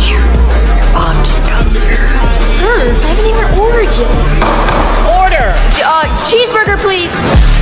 here. Your mom just got served. Served? I haven't even ordered yet. Order! Cheeseburger, please.